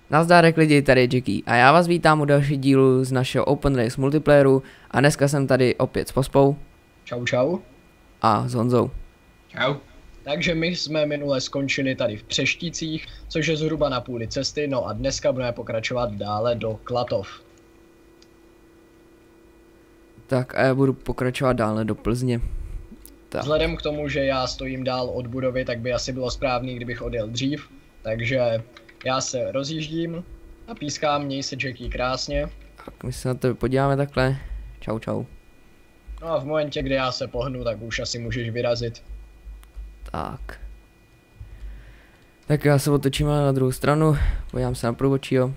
Nazdárek lidi, tady je Jackie a já vás vítám u dalšího dílu z našeho Open Race multiplayeru a dneska jsem tady opět s Pospou. Čau čau. A s Honzou. Čau. Takže my jsme minule skončili tady v Přešticích, což je zhruba na půli cesty, no a dneska budeme pokračovat dále do Klatov. Tak a já budu pokračovat dále do Plzně. Tak. Vzhledem k tomu, že já stojím dál od budovy, tak by asi bylo správný, kdybych odjel dřív. Takže já se rozjíždím a pískám, měj se Jackie krásně. Tak my se na to podíváme takhle. Čau čau. No a v momentě, kdy já se pohnu, tak už asi můžeš vyrazit. Tak. Tak já se otočím na druhou stranu, podívám se na průvodčího.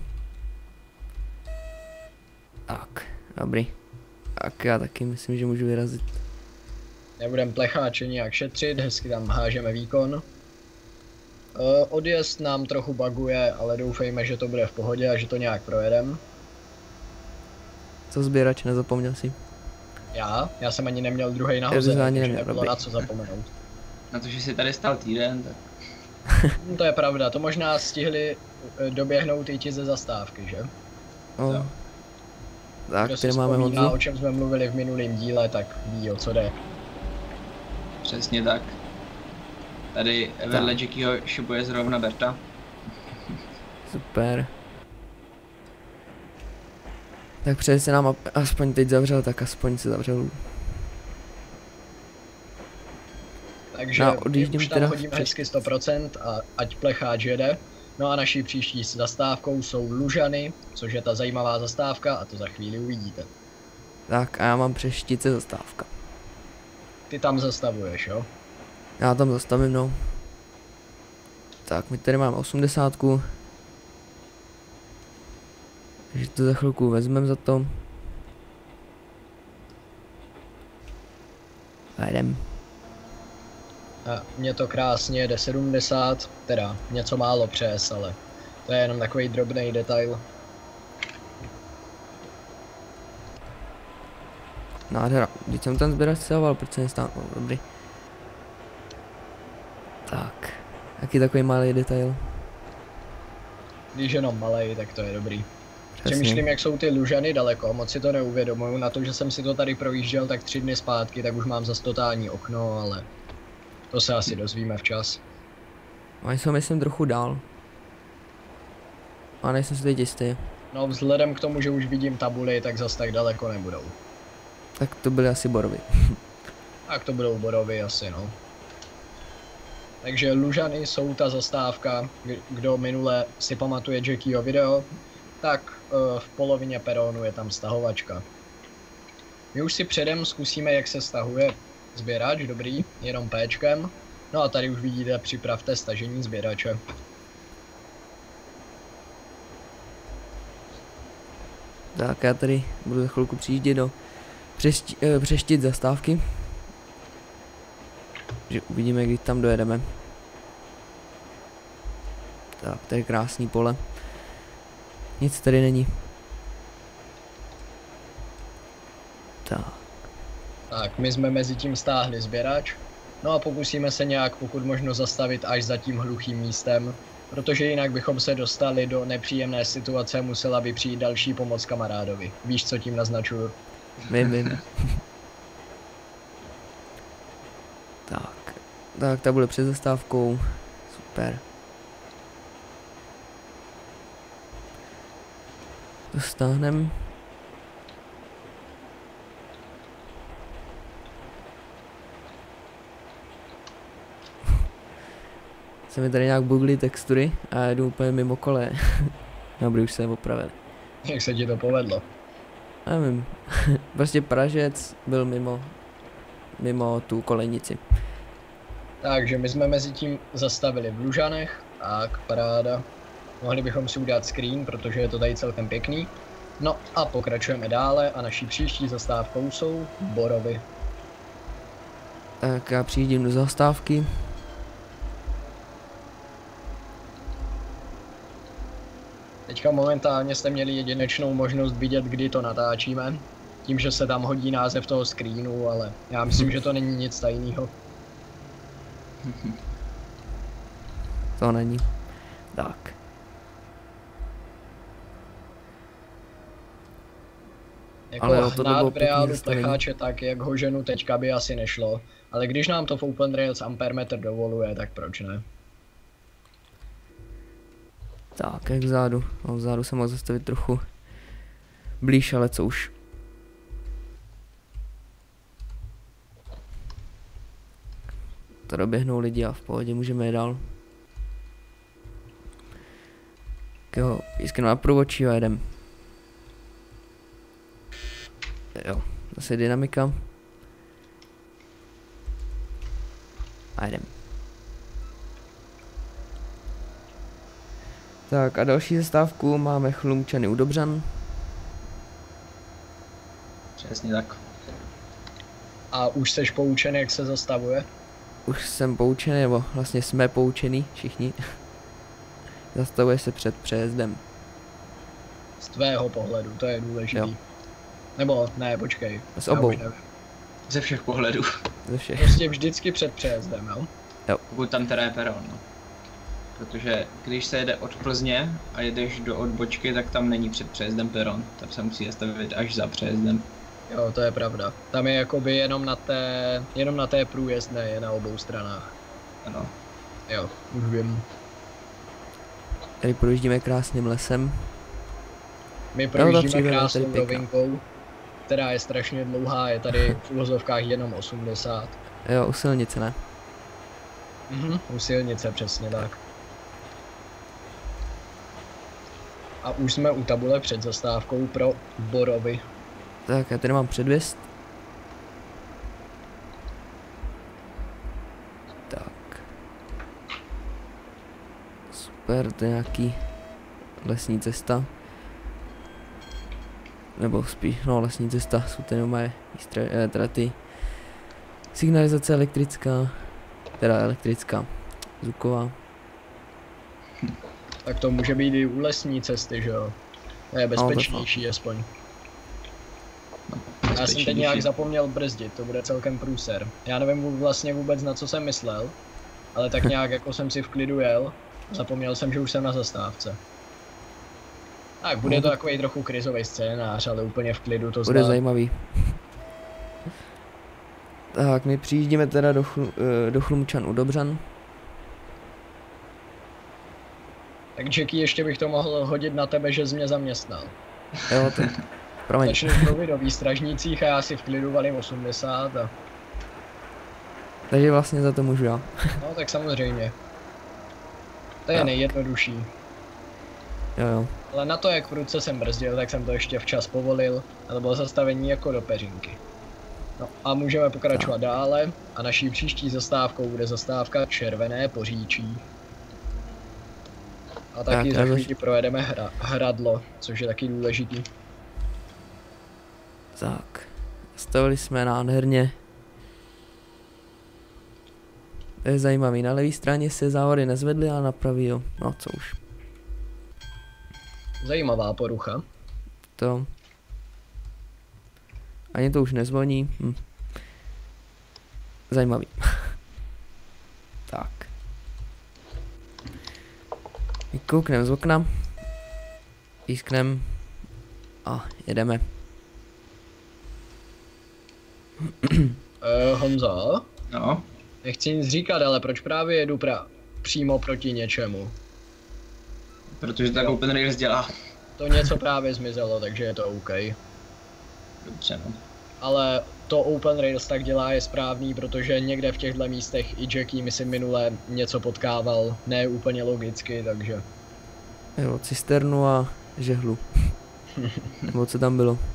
Tak, dobrý. Tak já taky myslím, že můžu vyrazit. Nebudem plecháče nějak šetřit, hezky tam hážeme výkon. Odjezd nám trochu buguje, ale doufejme, že to bude v pohodě a že to nějak projedem. Co sběrač, nezapomněl si? Já jsem ani neměl druhej nahoře, takže nebylo na co zapomenout. Na to, že jsi tady stál týden, tak... To je pravda, to možná stihli doběhnout i ti ze zastávky, že? No. Tak, kdo si tady máme vzpomíná, Honzu. o čem jsme mluvili v minulém díle, tak ví, o co jde. Přesně tak. Tady vedle Jackieho šibuje zrovna Berta. Super. Tak přece se nám aspoň teď zavřel, tak aspoň se zavřel. Takže Já odjíždím už tam teda chodíme hezky 100% a ať plecháč jede. No a naší příští zastávkou jsou Lužany, což je ta zajímavá zastávka a to za chvíli uvidíte. Tak a já mám Přeštice zastávka. Ty tam zastavuješ, jo? Já tam zastavím, no. Tak, my tady máme 80. Takže to za chvilku vezmeme za to. A jdem. A mně to krásně jede 70, teda něco málo přes, ale to je jenom takový drobný detail. Nádhera. Když jsem ten sběrač stával, proč se nestál? No, dobrý. Tak. Jaký takový malý detail. Když jenom malej, tak to je dobrý. Přesně. Přemýšlím, jak jsou ty Lužany daleko, moc si to neuvědomuju. Na to, že jsem si to tady projížděl tak 3 dny zpátky, tak už mám zas totální okno, ale to se asi dozvíme včas. Oni jsou myslím trochu dál. A nejsem si teď jistý. No vzhledem k tomu, že už vidím tabuly, tak zas tak daleko nebudou. Tak to byly asi Borovy. Tak to budou Borovy asi, no. Takže Lužany jsou ta zastávka, kdo minule si pamatuje Jackieho video, tak v polovině peronu je tam stahovačka. My už si předem zkusíme, jak se stahuje sběrač, dobrý, jenom péčkem. No a tady už vidíte, připravte stažení sběrače. Tak já tady budu za chvilku přijíždět do Přeštit zastávky. Že uvidíme, kdy tam dojedeme. Tak, tady krásný pole. Nic tady není. Tak, my jsme mezi tím stáhli sběrač. No a pokusíme se nějak pokud možno zastavit až za tím hluchým místem. Protože jinak bychom se dostali do nepříjemné situace, musela by přijít další pomoc kamarádovi. Víš, co tím naznačuju? Vím. Tak, ta bude před zastávkou. Super. To stáhneme. Se mi tady nějak bugly textury a já jdu úplně mimo kole. Dobrý, už se opravili. Jak se ti to povedlo? Nevím. Prostě Pražec byl mimo tu kolejnici. Takže my jsme mezi tím zastavili v Lužanech. Tak, paráda. Mohli bychom si udělat screen, protože je to tady celkem pěkný. No a pokračujeme dále a naší příští zastávkou jsou Borovy. Tak já přijíždím do zastávky. Teďka momentálně jste měli jedinečnou možnost vidět, kdy to natáčíme. Tím, že se tam hodí název toho screenu, ale já myslím, že to není nic tajného. To není. Tak. Jako Ale jo, tohle bylo hnát v pěkný reálu zastavení. plecháče tak, jak ho ženu teďka by asi nešlo. Ale když nám to v Open Rails ampermetr dovoluje, tak proč ne? Tak, jak vzadu. No, vzadu se mohl zastavit trochu blíž, ale co už. To doběhnou lidi a v pohodě můžeme jít dál. Tak jo, písknu na průvodčí a jedem. Jo, zase dynamika. A jedem. Tak a další zastávku máme Chlumčany u Dobřan. Přesně tak. A už seš poučen, jak se zastavuje? Už jsem poučený, nebo vlastně jsme poučený všichni. Zastavuje se před přejezdem. Z tvého pohledu, to je důležitý. Jo. Nebo ne, počkej. Z já obou. už nevím. Ze všech pohledů. Ze všech. Prostě vždycky před přejezdem, jo? Pokud tam teda je peron, no. Protože když se jede od Plzně a jedeš do odbočky, tak tam není před přejezdem peron. Tam se musí zastavit až za přejezdem. Jo, to je pravda. Tam je jakoby jenom na té průjezdné, je na obou stranách. Ano. Jo, už vím. Tady projíždíme krásným lesem. My ta projíždíme příroda je krásnou tady pěkná. rovinkou, která je strašně dlouhá, je tady v uvozovkách jenom 80. Jo, u silnice ne. U silnice, přesně tak. A už jsme u tabule před zastávkou pro Borovy. Tak já tady mám předvěst. Tak. Super, to je nějaký lesní cesta. Nebo spíš, no lesní cesta, jsou tady moje teda ty signalizace elektrická, teda elektrická, zvuková. Tak to může být i u lesní cesty, že jo? To je No, to bezpečnější aspoň. Já jsem teď nějak zapomněl brzdit, to bude celkem průser. Já nevím vlastně vůbec, na co jsem myslel, ale tak nějak jako jsem si v klidu jel, zapomněl jsem, že už jsem na zastávce. Tak bude to takový trochu krizový scénář, ale úplně v klidu to Bude znám. zajímavý. Tak, my přijíždíme teda do Chlumčan u Dobřan. Tak Jackie, ještě bych to mohl hodit na tebe, že jsi mě zaměstnal. Jo, to promiň. Začneš mluvit o výstražnících a já si v klidu valím 80 a... Takže vlastně za to můžu já. No tak samozřejmě. To je Jo. nejjednodušší. Jo. Ale na to, jak prudce jsem brzdil, tak jsem to ještě včas povolil, ale bylo zastavení jako do peřinky. No a můžeme pokračovat dále a naší příští zastávkou bude zastávka Červené Poříčí. A taky Tak, za a chvíli projedeme Hradlo, což je taky důležitý. Tak, stavili jsme nádherně. To je zajímavý, na levé straně se závody nezvedly a na pravý jo, no co už. Zajímavá porucha. To. Ani to už nezvoní. Zajímavý. Tak. Koukneme z okna. Písknem. A jedeme. Honzo, No, nechci nic říkat, ale proč právě jedu přímo proti něčemu? protože tak Open Rails dělá. To něco právě zmizelo, takže je to OK. Dobře, no. Ale to Open Rails tak dělá je správný, protože někde v těchto místech i Jackie myslím minule něco potkával, ne úplně logicky, takže... Jo, cisternu a žehlu. Nebo co tam bylo.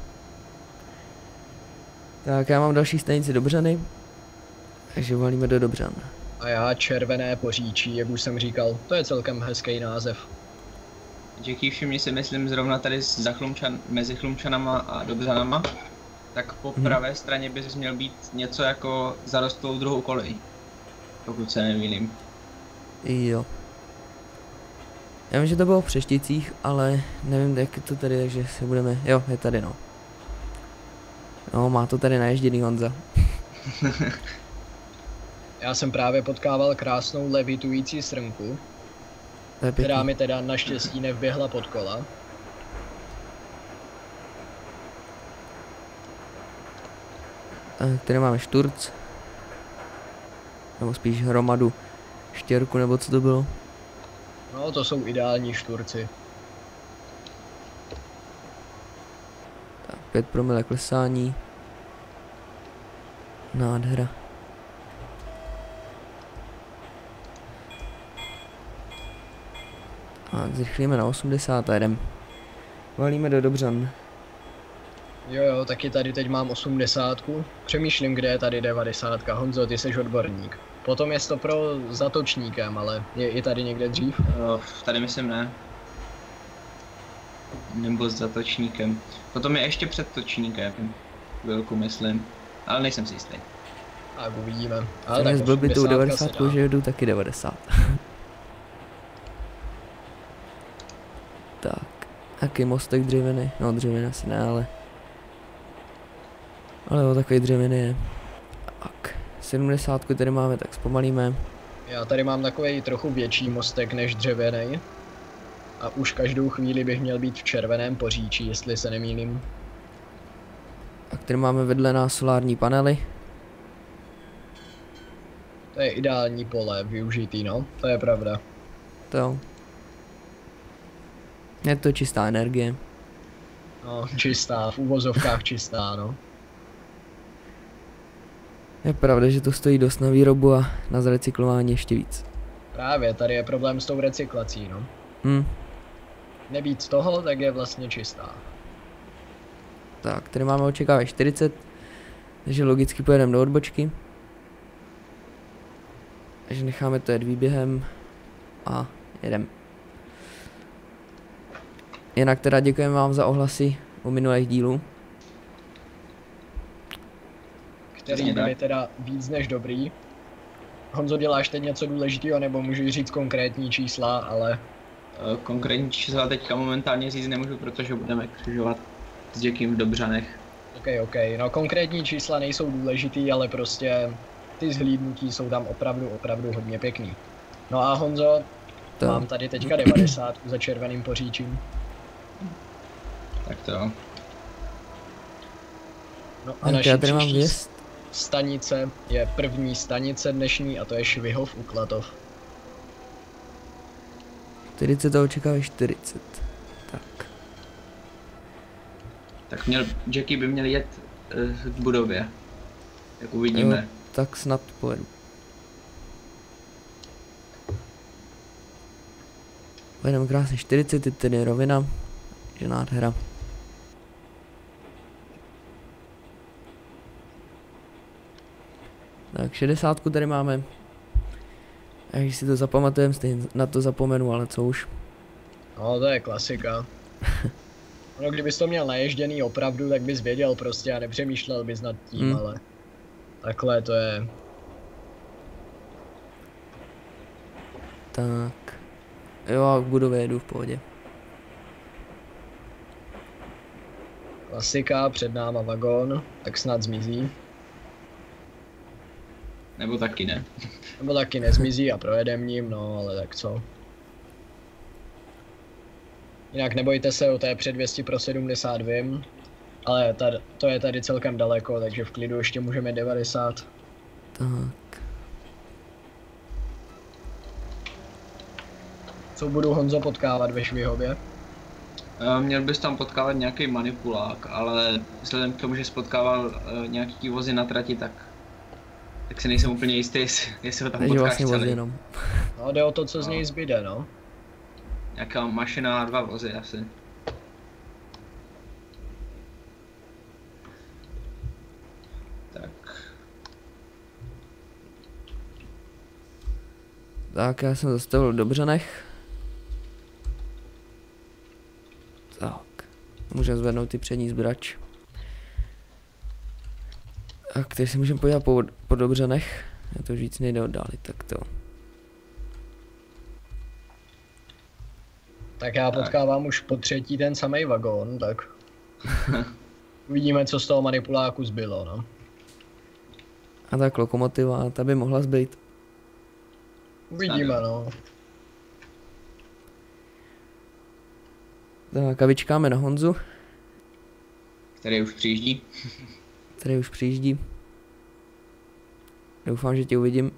Tak já mám další stanici Dobřany. Takže valíme do Dobřan. A já Červené Poříčí, jak už jsem říkal, to je celkem hezký název. Jackie, všimni si, myslím, zrovna tady mezi Chlumčanama a Dobřanama, tak po pravé straně bys měl být něco jako zarostlou druhou kolej. Pokud se nemýlím. Jo. Já vím, že to bylo v Přešticích, ale nevím, jak je to tady, takže se budeme... Jo, je tady no. No, má to tady naježděný Honza. Já jsem právě potkával krásnou levitující srnku, To je která pěkný. mi teda naštěstí nevběhla pod kola. Tady máme šturc. Nebo spíš hromadu štěrku, nebo co to bylo. No, to jsou ideální šturci. Tak, 5 promile klesání. Nádhera. A zrychlíme na 80 a jdem. Valíme do Dobřan. Jo, taky tady teď mám 80. Přemýšlím, kde je tady 90. Honzo, ty jsi odborník. Potom je to pro zatočníkem, ale je i tady někde dřív? Tady myslím ne. Nebo s zatočníkem. Potom je ještě před točníkem. Chvilku myslím. Ale nejsem si jistý. Tak uvidíme. Ale tak byl by tou 90, že jdu taky 90. Tak. Jaký mostek dřevěný? No dřevěný asi ne, ale... Ale jo, takový dřevěný je. Tak. 70 tady máme, tak zpomalíme. Já tady mám takový trochu větší mostek než dřevěný. A už každou chvíli bych měl být v červeném poříčí, jestli se nemýlím. A tady máme vedle nás solární panely. To je ideální pole využitý, no, to je pravda. To jo. Je to čistá energie. No, čistá, v uvozovkách čistá, no. Je pravda, že to stojí dost na výrobu a na zrecyklování ještě víc. Právě, tady je problém s tou recyklací, no. Nebýt toho, tak je vlastně čistá. Tak, tady máme očekávat 40, takže logicky pojedeme do odbočky. Takže necháme to jet výběhem a jedem. Jinak teda děkujeme vám za ohlasy u minulých dílů. Který byly teda víc než dobrý. Honzo, děláš teď něco důležitého, nebo můžu říct konkrétní čísla, ale... Konkrétní čísla teďka momentálně říct nemůžu, protože budeme křižovat s Jackiem v Dobřanech. OK. No konkrétní čísla nejsou důležitý, ale prostě ty zhlídnutí jsou tam opravdu hodně pěkný. No a Honzo, mám tady teďka 90 za červeným poříčím. Tak to jo. No a naší já tady mám příští věst. stanice je první stanice dnešní a to je Švihov u Klatov. 40 to očekávají 40. Tak. Tak Jackie by měl jet k budově. Jak uvidíme. Jo, tak snad pojedu. Pojedeme krásně 40, je tedy rovina. Je nádhera. Tak 60 tady máme. A když si to zapamatujeme, stejně na to zapomenu, ale co už. No to je klasika. No kdybys to měl naježděný opravdu, tak bys věděl prostě a nepřemýšlel bys nad tím, ale takhle to je. Tak. Jo, a k budově jedu v pohodě. Klasika, před náma vagón, tak snad zmizí. Nebo taky ne. Nebo taky nezmizí a projedem ním, no ale tak co. Jinak nebojte se, o té předvěsti pro 70 vím, ale to je tady celkem daleko, takže v klidu ještě můžeme 90. Tak. Co budu Honzo potkávat ve Švihově? Měl bys tam potkávat nějaký manipulák, ale vzhledem k tomu, že jsi potkával nějaký vozy na trati, tak si nejsem úplně jistý, jestli ho tam potkáš vlastně celý. jenom. No jde o to, co z něj zbyde, no. Nějaká mašina a 2 vozy asi. Tak. Tak, já jsem zastavil v Dobřanech. Tak. Můžeme zvednout ty přední zbrač. A který si můžeme podívat po Dobřanech. Já to už víc nejde oddálit, tak to. Tak já potkávám už po třetí ten samý vagón, tak uvidíme, co z toho manipuláku zbylo, no. A tak lokomotiva, ta by mohla zbyt. Uvidíme, no. Tak a vyčkáme na Honzu, Který už přijíždí. který už přijíždí. Doufám, že tě uvidím.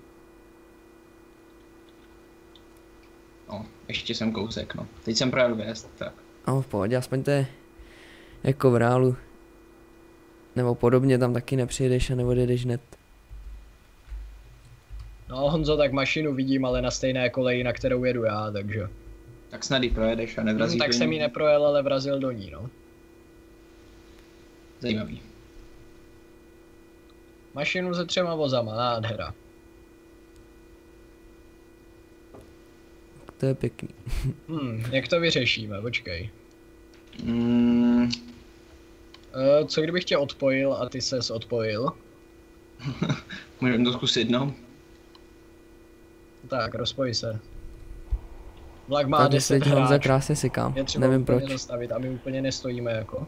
No, ještě jsem kousek, no. Teď jsem projel vjezd, tak. No v pohodě, aspoň to je jako v reálu. Nebo podobně, tam taky nepřijedeš a neodjedeš hned. No Honzo, tak mašinu vidím, ale na stejné koleji, na kterou jedu já, takže. Tak snad ji projedeš a nevrazíš Tak do jsem ní. ji neprojel, ale vrazil do ní, no. Zajímavý. Mašinu se 3 vozama, nádhera. To je pěkný. Jak to vyřešíme, počkej. Co kdybych tě odpojil a ty ses odpojil? Můžeme to zkusit, no. Tak, rozpoj se. Vlak má Tady 10 se Honza hráčů. krásně sykám, Je třeba nevím úplně proč. zastavit a my úplně nestojíme jako.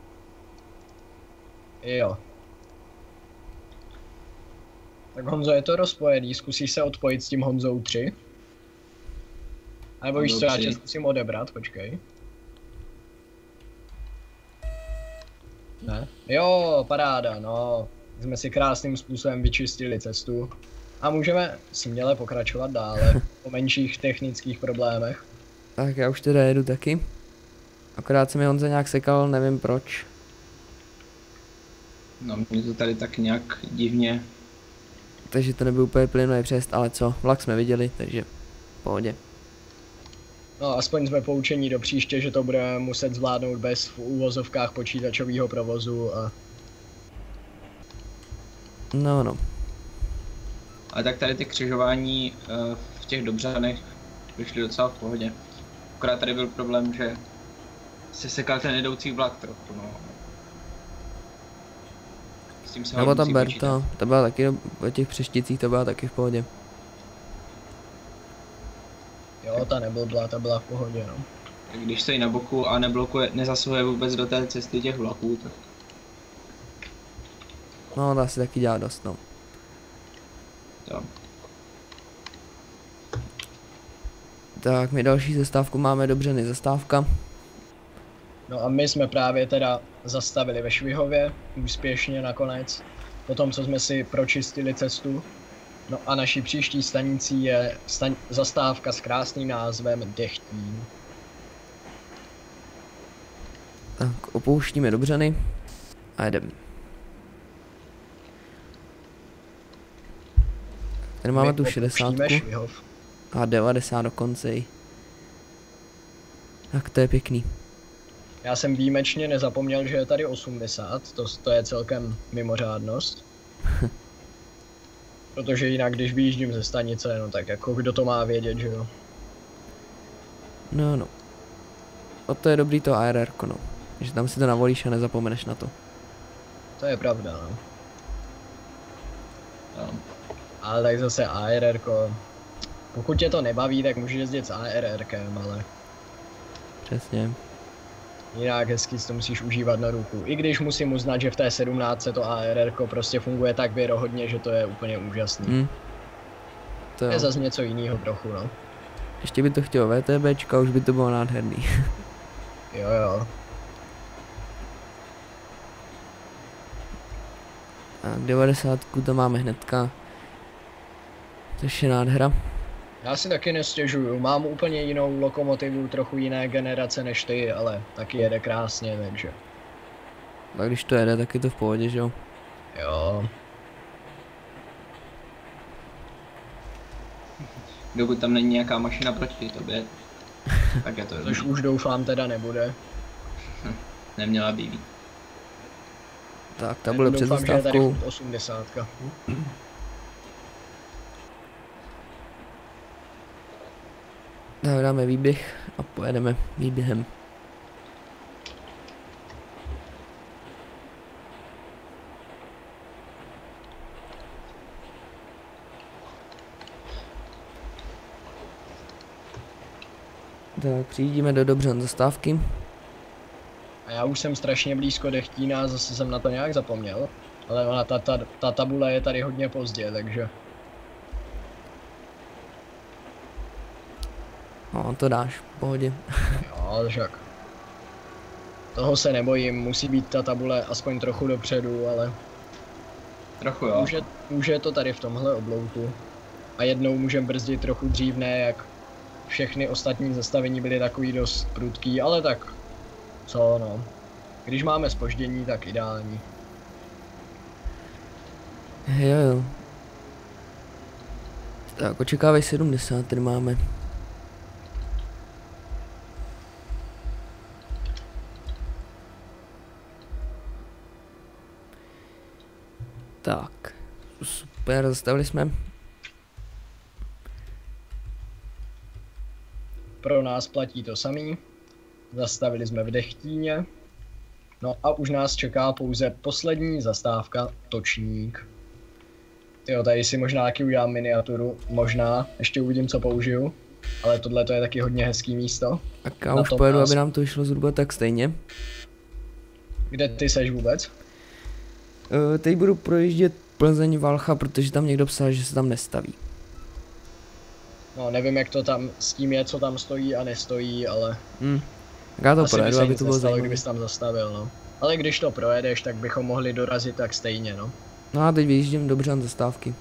Jo. Tak Honzo, je to rozpojený, zkusíš se odpojit s tím Honzou 3? A nebo víš co, já tě zkusím odebrat, počkej. Ne? Jo, paráda, no. Jsme si krásným způsobem vyčistili cestu. A můžeme směle pokračovat dále, po menších technických problémech. Tak já už teda jedu taky. Akorát se mi Honza nějak sekal, nevím proč. No, mě to tady tak nějak divně. Takže to nebyl úplně plynulý přest, ale co, vlak jsme viděli, takže v pohodě. No, aspoň jsme poučení do příště, že to budeme muset zvládnout bez v úvozovkách počítačového provozu a... No. Ale tak tady ty křižování v těch Dobřanech vyšly docela v pohodě. Akorát tady byl problém, že se sekal ten jedoucí vlak trochu, no. S tím se Nebo ta musí Berta, počítat. ta byla taky o těch Přešticích, to byla taky v pohodě. Jo, ta neblbla, ta byla v pohodě, no. Když stojí na boku a neblokuje, nezasahuje vůbec do té cesty těch vlaků, tak No, to asi taky dělá dost, no. to. Tak, my další zastávku máme Dobřany zastávka. No a my jsme právě teda zastavili ve Švihově, úspěšně nakonec, po tom, co jsme si pročistili cestu. No a naší příští stanicí je zastávka s krásným názvem Dechtín. Tak, opouštíme Dobřany a jedeme. Tady máme My tu 60 opouštíme Švihov. a 90 dokonce i. Tak to je pěkný. Já jsem výjimečně nezapomněl, že je tady 80, to je celkem mimořádnost. Protože jinak, když vyjíždím ze stanice, no tak jako kdo to má vědět, že jo? No. O to je dobrý to ARR, no. Že tam si to navolíš a nezapomeneš na to. To je pravda, no. Jo. Ale tak zase ARR, pokud tě to nebaví, tak můžeš jezdit s ARRkem, ale Přesně. jinak hezky si to musíš užívat na ruku. I když musím uznat, že v té 17 to ARR prostě funguje tak věrohodně, že to je úplně úžasný. To Je jo. zase něco jiného trochu, no. Ještě by to chtělo VTBčka, už by to bylo nádherný. Jo. Tak 90 to máme hnedka. Což je nádhera. Já si taky nestěžuju, mám úplně jinou lokomotivu, trochu jiné generace než ty, ale taky jede krásně, takže Tak když to jede, tak je to v pohodě, že jo? jo. Dokud tam není nějaká mašina proti tobě, tak je to Což dobrý. už doufám teda nebude. Neměla by být. Tak, ta bude před Doufám, že je tady zastávkou. furt 80. Tak dáme výběh a pojedeme výběhem. Tak, přijíždíme do Dobřan zastávky. A já už jsem strašně blízko Dechtína, zase jsem na to nějak zapomněl. Ale ona, ta tabule je tady hodně pozdě, takže No, to dáš, v pohodě. jo, však. Toho se nebojím, musí být ta tabule aspoň trochu dopředu, ale Trochu jo. Může to tady v tomhle oblouku. A jednou můžeme brzdit trochu dřív, ne jak všechny ostatní zastavení byly takový dost prudký, ale tak co no. Když máme zpoždění, tak ideální. Jo. Tak, očekávej 70, tady máme. Tak, super, zastavili jsme. Pro nás platí to samý. Zastavili jsme v Dechtíně. No a už nás čeká pouze poslední zastávka, Točník. Jo, tady si možná taky udělám miniaturu, možná, ještě uvidím, co použiju. Ale tohle to je taky hodně hezký místo. Tak já už pojedu, aby nám to vyšlo zhruba tak stejně. Kde ty seš vůbec? Teď budu projíždět Plzeň Valcha, protože tam někdo psal, že se tam nestaví. No, nevím, jak to tam s tím je, co tam stojí a nestojí, ale... Tak já to asi projedu, by se aby nic to bylo nestalo, zajímavé. kdybys tam zastavil, no. Ale když to projedeš, tak bychom mohli dorazit tak stejně, no. No a teď vyjíždím do Břan zastávky.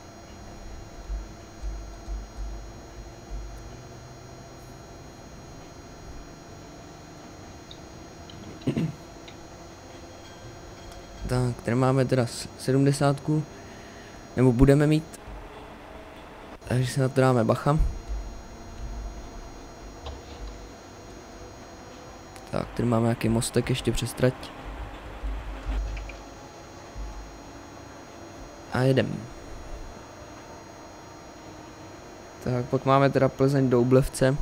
Tak, tady máme teda 70, nebo budeme mít, takže si na to dáme bacha. Tak, tady máme nějaký mostek ještě přes trať. A jedem. Tak, pak máme teda Plzeň Doublevce.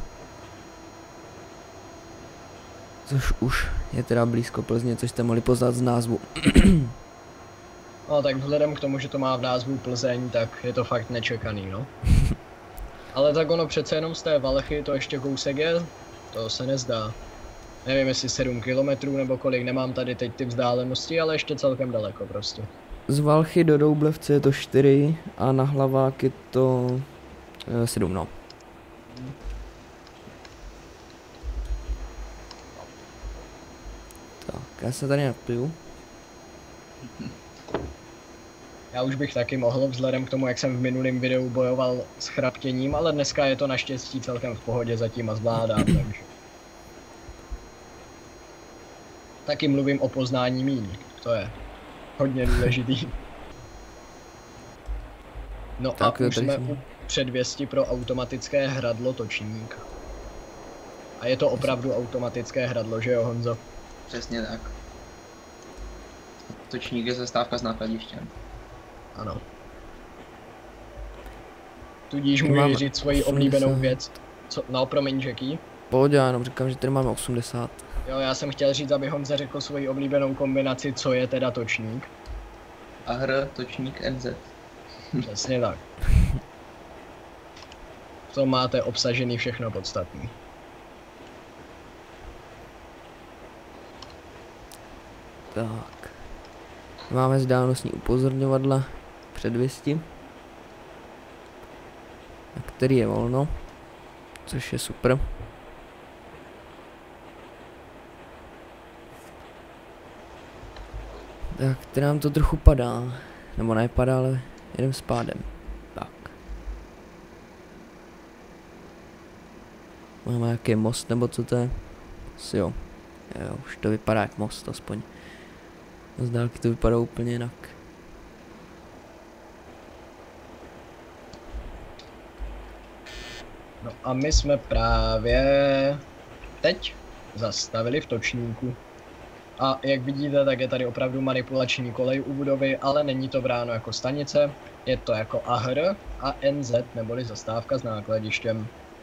Což už je teda blízko Plzně, což jste mohli poznat z názvu. No tak vzhledem k tomu, že to má v názvu Plzeň, tak je to fakt nečekaný, no. Ale tak ono přece jenom z té Valchy to ještě kousek je, to se nezdá. Nevím jestli 7 kilometrů nebo kolik, nemám tady teď ty vzdálenosti, ale ještě celkem daleko prostě. Z Valchy do Doublevce je to 4 a na Hlavák je to 7, no. Tak, já se tady napiju. Já už bych taky mohl, vzhledem k tomu, jak jsem v minulém videu bojoval s chraptěním, ale dneska je to naštěstí celkem v pohodě zatím a zvládám, takže. Taky mluvím o poznání míň, to je hodně důležitý. No tak a už jsme u předvěsti pro automatické hradlo Točník. A je to opravdu automatické hradlo, že jo, Honzo? Přesně tak. Točník je zastávka s nákladištěm. Ano. Tudíž můžeš říct svoji oblíbenou věc. Co? No, promiň, Jackie. Pohodě, já jenom říkám, že tady máme 80. Jo, já jsem chtěl říct, aby Honza řekl svoji oblíbenou kombinaci, co je teda Točník. AHR, Točník, NZ. Přesně tak. V tom máte obsažený všechno podstatný. Tak. Máme vzdálenostní upozorňovadla předvěsti, na který je volno, což je super. Tak, teď nám to trochu padá, nebo nepadá, ale jedem s pádem. Tak. Máme nějaký most, nebo co to je? Asi jo. Jo, už to vypadá jak most aspoň. Z dálky to vypadá úplně jinak. No a my jsme právě teď zastavili v Točníku. A jak vidíte, tak je tady opravdu manipulační kolej u budovy, ale není to bráno jako stanice, je to jako AHR a NZ, neboli zastávka s nákladištěm.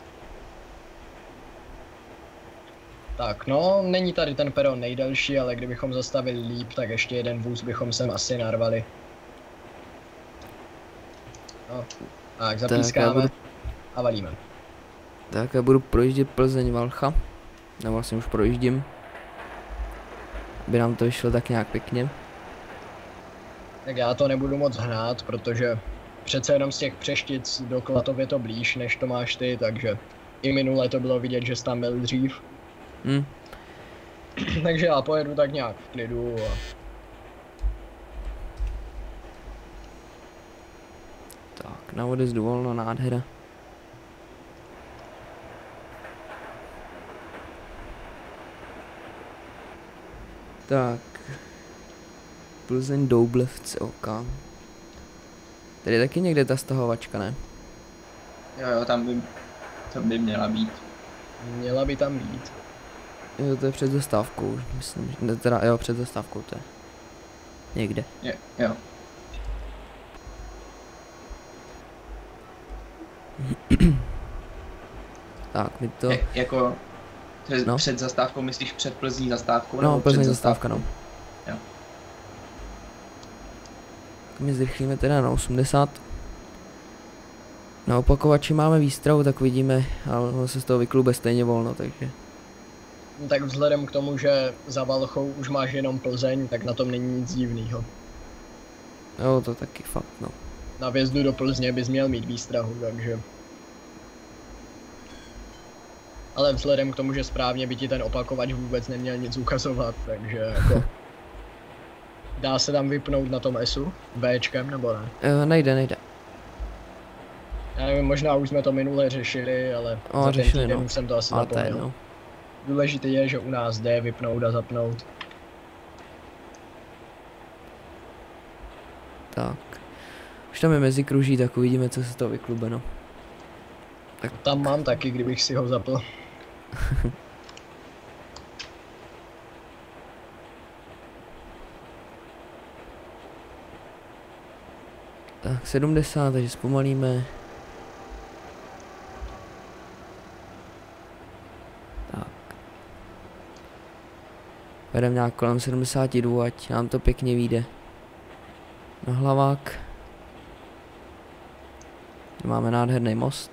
Tak no, není tady ten peron nejdelší, ale kdybychom zastavili líp, tak ještě jeden vůz bychom sem asi narvali. No, tak zapískáme a valíme. Tak já budu projíždět Plzeň Valcha, nebo vlastně už projíždím, aby nám to vyšlo tak nějak pěkně. Tak já to nebudu moc hnát, protože přece jenom z těch Přeštic do Klatov je to blíž, než to máš ty, takže i minule to bylo vidět, že jsi tam byl dřív. Takže já pojedu tak nějak v klidu a... na odezdu volno, nádhera. Tak. Plzeň Doublevce, OK. Tady je taky někde ta stahovačka, ne? Jo, tam by měla být. Měla by tam být. Jo, to je před zastávkou, myslím, že, ne, teda, jo, před zastávkou to je. Někde. Jo. Tak, my to... Jako No. před zastávkou, myslíš před Plzní zastávkou? No, nebo Plzeň před zastávka, no. Jo. Tak my zrychlíme teda na 80. Na opakovači máme výstrahu, tak vidíme, ale ono se z toho vyklube stejně volno, takže... No, tak vzhledem k tomu, že za Valchou už máš jenom Plzeň, tak na tom není nic divného. Jo, to taky fakt, no. Na vjezdu do Plzně bys měl mít výstrahu, takže... Ale vzhledem k tomu, že správně by ti ten opakovač vůbec neměl nic ukazovat, takže jako... Dá se tam vypnout na tom S-u? Bčkem nebo ne? Nejde. Já nevím, možná už jsme to minule řešili, ale za ten řešili, týden no. už jsem to asi Ale to je, zapomněl. no. Důležité je, že u nás jde vypnout a zapnout. Tak. Už tam je mezikruží, tak uvidíme, co se z toho vyklube, no. Tam mám taky, kdybych si ho zapl. Tak 70, takže zpomalíme. Tak. Vedeme nějak kolem 72, ať nám to pěkně vyjde. Na hlavák. Máme nádherný most.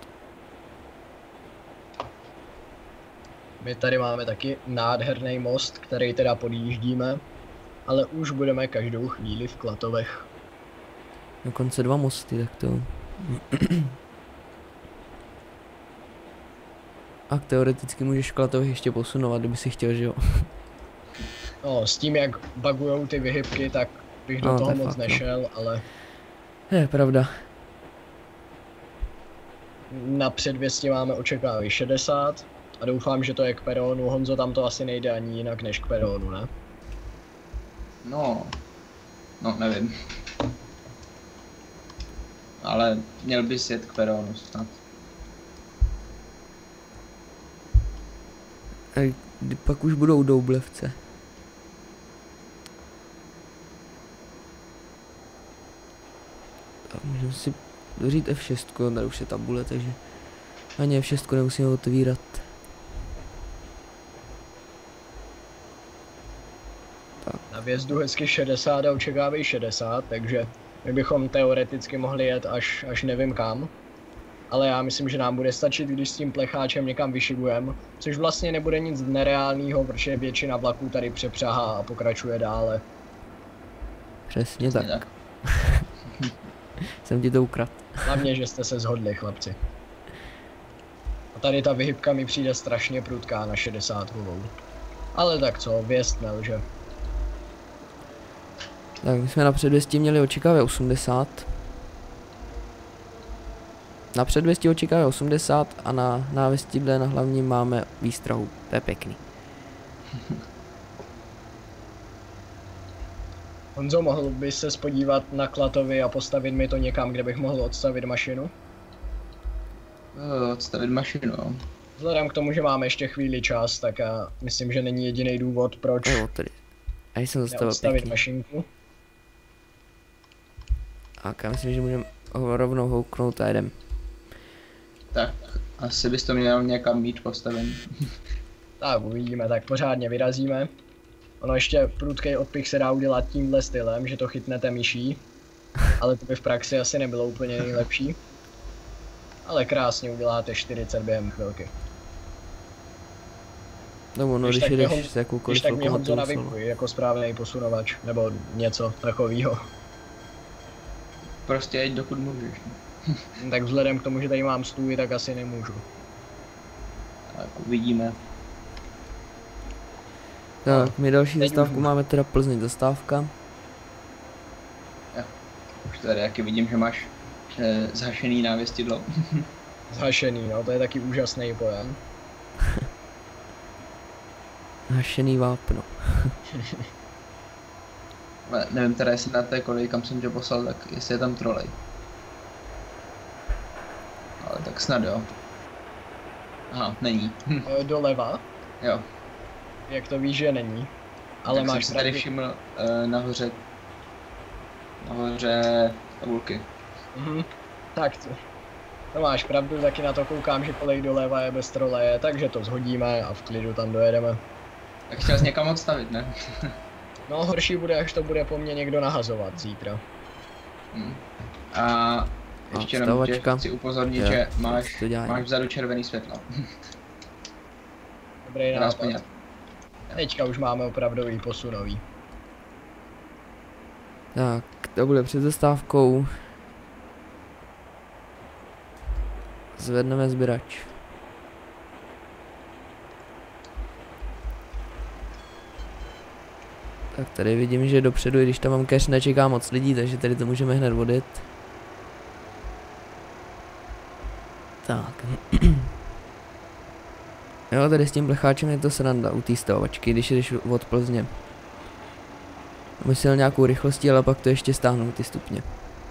My tady máme taky nádherný most, který teda podjíždíme, ale už budeme každou chvíli v Klatovech. Dokonce 2 mosty, tak to... A teoreticky můžeš Klatových ještě posunovat, kdyby si chtěl, že jo? No, s tím jak bugujou ty vyhybky, tak bych do No, toho to je moc fakt, no. nešel, ale Je pravda. na předvěstí máme očekávej 60 a doufám, že to je k peronu. Honzo, tam to asi nejde ani jinak než k peronu, ne? No, nevím. Ale měl bys jet k peronu snad. A pak už budou Doublevce. Tak můžeme si dořít F6, tady už je tabule, takže ani F6 nemusíme otvírat. Na vjezdu hezky 60 a očekávej 60, takže my bychom teoreticky mohli jet až nevím kam. Ale já myslím, že nám bude stačit, když s tím plecháčem někam vyšibujeme, což vlastně nebude nic nereálního, protože většina vlaků tady přepřahá a pokračuje dále. Přesně tak. Tak. Jsem ti to ukradl. Hlavně, že jste se shodli, chlapci. A tady ta vyhybka mi přijde strašně prudká na 60. Ale tak co, věst nelže. Tak my jsme na předvěstí měli očekávat 80. Na předvěstí očekávat 80 a na návestidle na hlavním máme výstrahu. To je pěkný. Honzo, mohl bys se podívat na Klatovy a postavit mi to někam, kde bych mohl odstavit mašinu? Odstavit mašinu, jo. Vzhledem k tomu, že máme ještě chvíli čas, tak já myslím, že není jediný důvod, proč Jo, tady. A jsem zastavil neodstavit pěkně. mašinku. Tak já myslím, že můžeme rovnou houknout a jedem. Tak, asi bys to měl někam mít postavený. Tak uvidíme, tak pořádně vyrazíme. Ono ještě prudký odpich se dá udělat tímhle stylem, že to chytnete myší. Ale to by v praxi asi nebylo úplně nejlepší. Ale krásně uděláte 40 během chvilky. No, no, Když když tak jdeš mě Hon- s jakoukoliv Když tak mě Honzo lokomotivou, navipuj jako správný posunovač, nebo něco takového. Prostě jeď dokud můžeš. Tak vzhledem k tomu, že tady mám stůj, tak asi nemůžu. Tak uvidíme. Tak, my další Teď zastávku už. máme teda Plzeň zastávka. Už tady jaký vidím, že máš Zhašený návěstidlo. Zhašený, no, to je taky úžasný pojem. Hašený vápno. Ale nevím teda, jestli na té koleji, kam jsem tě poslal, tak jestli je tam trolej. Ale tak snad jo. Aha, není. Doleva, Jo. jak to víš, že není. Ale Tak máš jsem si tady pravdu. všiml nahoře tabulky. Tak to máš pravdu, taky na to koukám, že kolej doleva je bez troleje, takže to zhodíme a v klidu tam dojedeme. Tak chtěl jsi někam odstavit, ne? No horší bude, až to bude po mně někdo nahazovat zítra. A ještě jenom tě stavačka. chci upozornit, Jo, že máš to dělá, máš vzadu červený světlo. Dobrý Teda aspoň nápad. Teďka už máme opravdový posunový. Tak, to bude před zastávkou. Zvedneme sběrač. Tak tady vidím, že dopředu, i když tam mám cache, nečeká moc lidí, takže tady to můžeme hned odjet. Tak. Jo, tady s tím plecháčem je to sranda u té stavovačky, když jdeš od Plzně. Musel nějakou rychlostí, ale pak to ještě stáhnou ty stupně.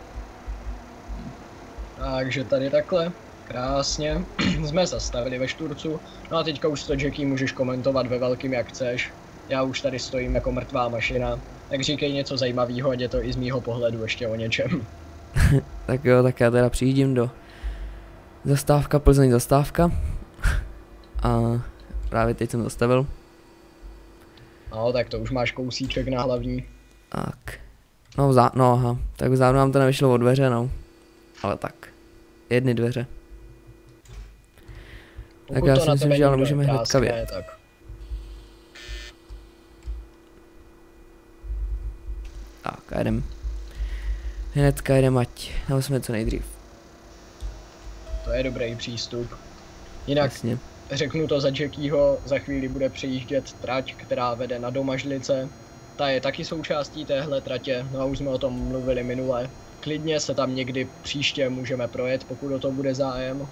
Takže tady takhle, krásně, jsme zastavili ve Šturcu. No a teďka už to, Jackie, můžeš komentovat ve velkým, jak chceš. Já už tady stojím jako mrtvá mašina, tak říkej něco zajímavého, ať je to i z mýho pohledu ještě o něčem. Tak jo, tak já teda přijíždím do zastávka, Plzeň zastávka. A právě teď jsem zastavil. No, tak to už máš kousíček na hlavní. Tak. No aha, tak vzadu nám to nevyšlo o dveře, no. Ale tak. Jedny dveře. Pokud já to si na myslím, tebe že ale nikdo můžeme hnedka nepráskne, vyjet. tak Tak, a jdem. Hnedka jdem, ať tam jsme co nejdřív. to je dobrý přístup. Jinak Jasně. řeknu to za Jackieho, za chvíli bude přejíždět trať, která vede na Domažlice. Ta je taky součástí téhle tratě, no a už jsme o tom mluvili minule. Klidně se tam někdy příště můžeme projet, pokud o to bude zájem.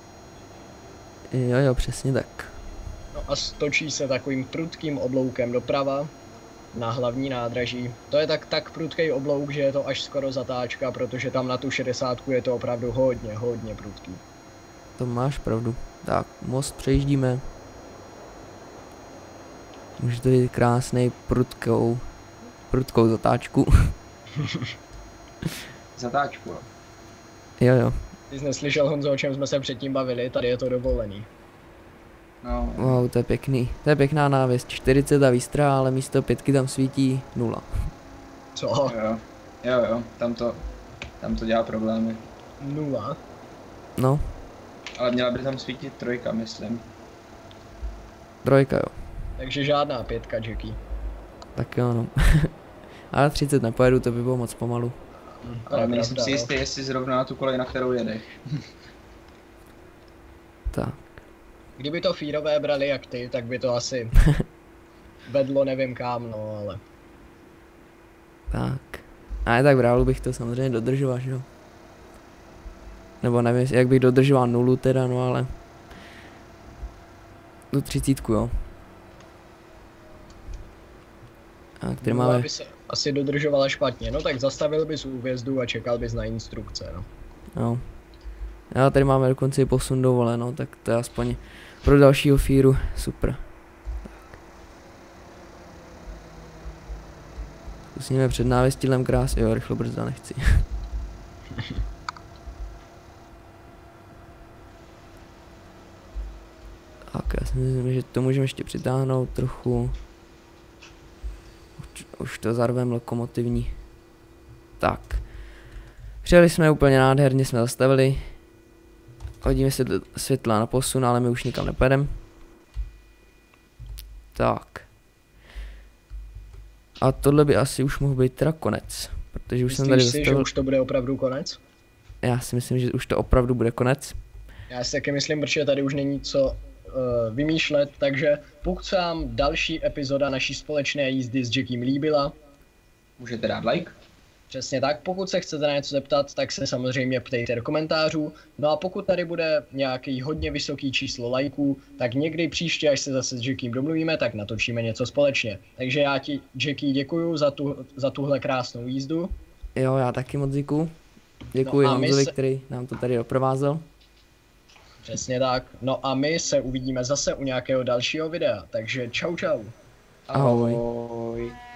Jo, přesně tak. No a stočí se takovým prudkým obloukem doprava na hlavní nádraží. To je tak prudký oblouk, že je to až skoro zatáčka, protože tam na tu 60 je to opravdu hodně prudký. To máš pravdu. Tak, most přejíždíme. Už tady krásnej prudkou zatáčku. Zatáčku, jo. Jo. Ty jsi neslyšel, Honzo, o čem jsme se předtím bavili, tady je to dovolený. No, Wow, to je pěkný. To je pěkná návěst. 40 a výstra, ale místo 5 tam svítí 0. Co? jo, tam to dělá problémy. 0? No, Ale měla by tam svítit 3, myslím. 3 jo. Takže žádná 5, Jackie. Tak jo, no. Ale 30 nepojedu, to by bylo moc pomalu. To je Ale nejsem pravda, si no. jistý, jestli zrovna na tu kolej, na kterou jedeš. Tak. Kdyby to fírové brali jak ty, tak by to asi vedlo nevím kam, no ale... Tak. A tak v reálu bych to samozřejmě dodržoval, že jo. Nebo nevím, jak bych dodržoval 0 teda, no ale... Tu 30, jo. A který Nula máme... by se asi dodržovala špatně, no tak zastavil bys u vjezdu a čekal bys na instrukce, no. No. Já tady máme dokonce i posun dovole, no, tak to je aspoň pro dalšího fíru super. Zkusíme před návěstidlem krásně, jo, rychlo brzda nechci. Tak, já si myslím, že to můžeme ještě přitáhnout trochu. Už to zarvem lokomotivní. Tak. Přijeli jsme úplně nádherně, jsme zastavili. Hodíme se do světla na posun, ale my už nikam nepojedeme. Tak. A tohle by asi už mohl být teda konec. Protože už jsem tady Myslíš si, že zastavil. už to bude opravdu konec? Já si myslím, že už to opravdu bude konec. Já si taky myslím, protože tady už není co vymýšlet, takže pokud se vám další epizoda naší společné jízdy s Jackiem líbila, Můžete dát like. Přesně tak, pokud se chcete na něco zeptat, tak se samozřejmě ptejte do komentářů. No a pokud tady bude nějaký hodně vysoký číslo lajků, tak někdy příště, až se zase s Jackiem domluvíme, tak natočíme něco společně. Takže já ti, Jackie, děkuju za tuhle krásnou jízdu. Jo, já taky moc děkuju. Děkuji Honzovi, který nám to tady doprovázel. Přesně tak. No a my se uvidíme zase u nějakého dalšího videa, takže čau čau. Ahoj. Ahoj.